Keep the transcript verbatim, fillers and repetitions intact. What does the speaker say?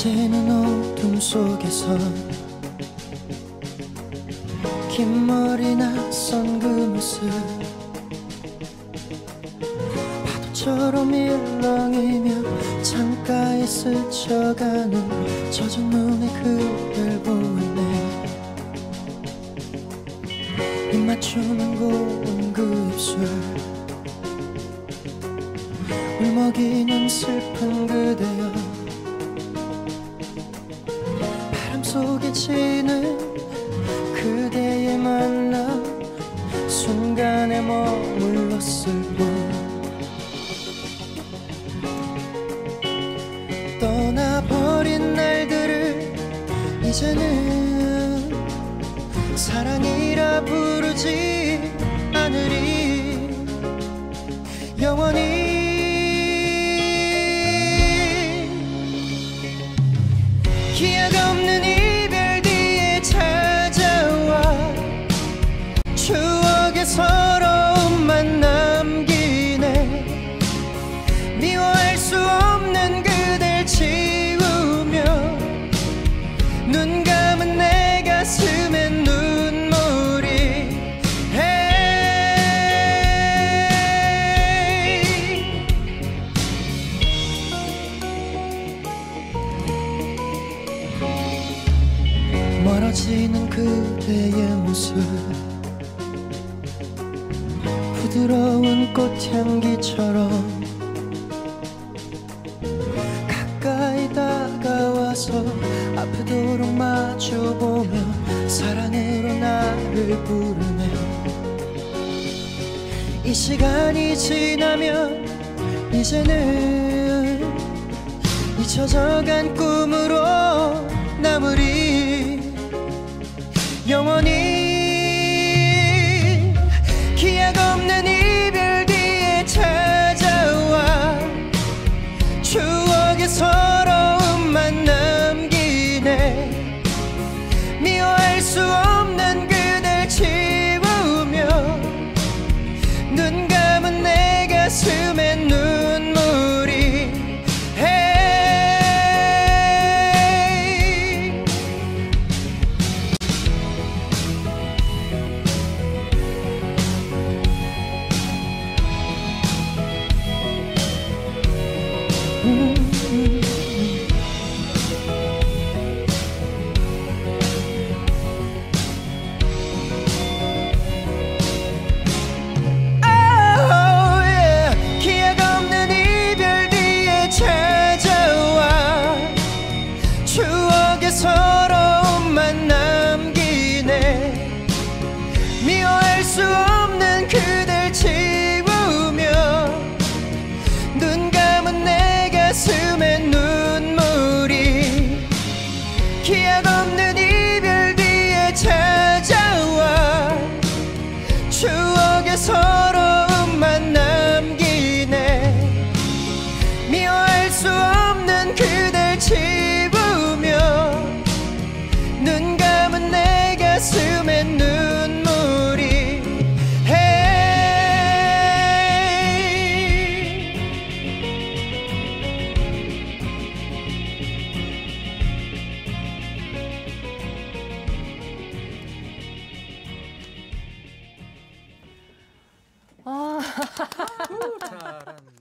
이제는 어둠 속에서 긴 머리 낯선 그 모습 파도처럼 일렁이며 창가에 스쳐가는 젖은 눈에 그댈 보았네. 입 맞추는 고운 그 입술 울먹이는 슬픈 그대여 바람 속에 지는 그대의 만남 순간에 머물렀을 뿐 떠나버린 날들을 이제는 사랑이라 부르지 않으리. 영원히 기약 없는 이별 뒤에 찾아와 추억의 서러움만 남기네. 미워할 수 없는 그댈 지우며 눈 감은 내 가슴엔 눈물이 헤이. 멀어지는 그대의 모습 부드러운 꽃향기처럼 가까이 다가와서 아프도록 마주보며 사랑으로 나를 부르네. 이 시간이 지나면 이제는 잊혀져간 꿈으로 남으리. 영원히 기약 없는 이별 뒤에 찾아와 추억의 서러움만 남기네. 미워할 수 없는 그댈 지우며 눈 감은 내 가슴엔 눈물이 헤이. 음. 서러움만 남기네. 미워할 수 없는 그댈 지우며 눈 감은 내 가슴엔 눈물이 기약 없는 이별 뒤에 찾아와 추억의 서러움만 남기네. 미워할 수 없는 그댈 지우며 눈 감은 내 가슴엔 눈물이 헤이. 아. 잘한다.